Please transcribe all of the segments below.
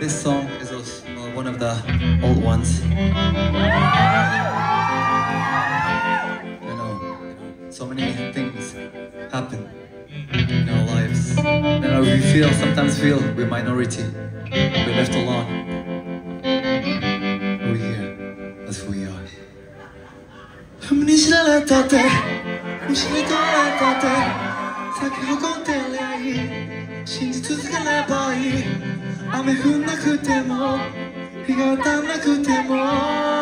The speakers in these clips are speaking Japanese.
This song is also one of the old ones. So many things happen in our lives. We sometimes feel we're minority, we're left alone. We're here as who we are. 踏み知られたって虫に取られたって咲き誇ってりゃいい信じ続ければいい雨降んなくても日が当たんなくても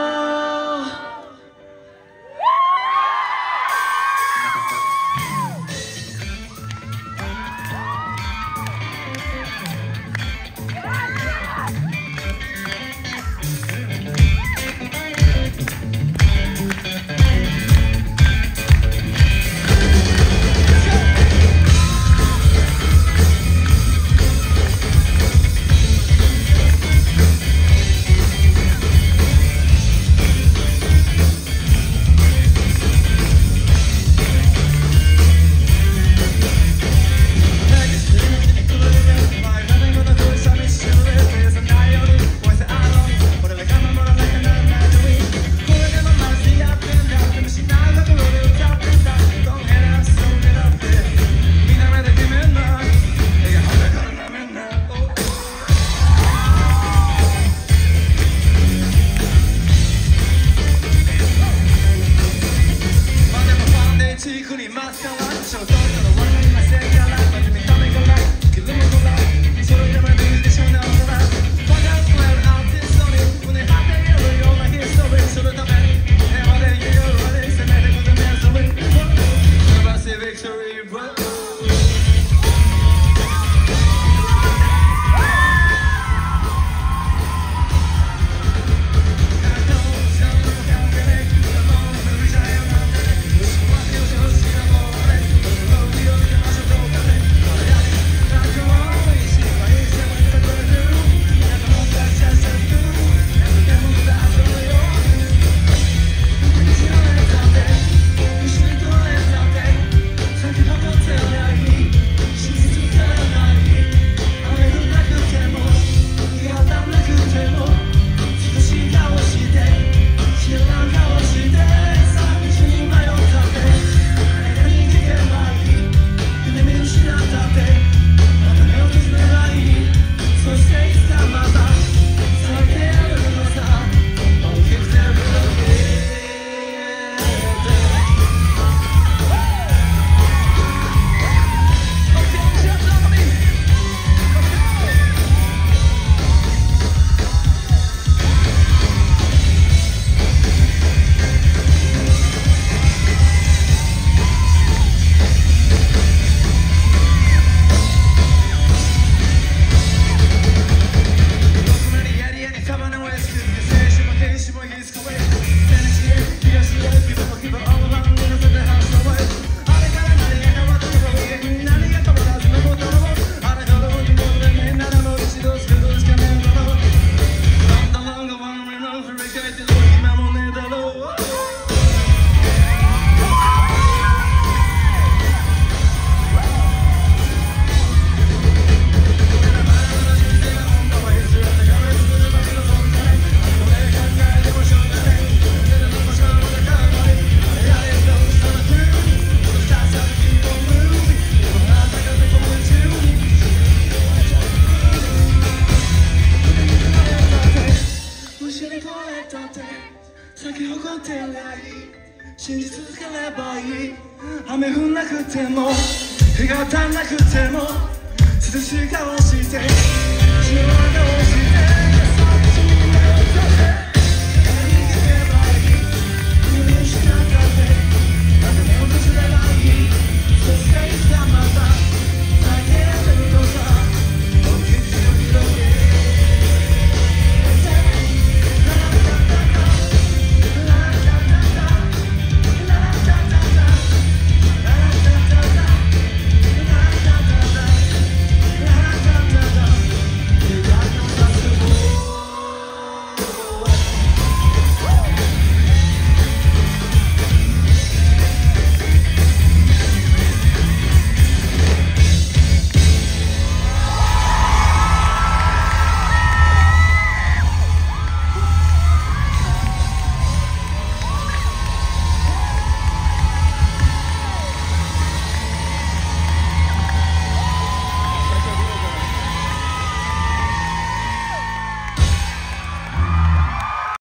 信じ続ければいい雨降んなくても日が当たんなくても涼しい顔して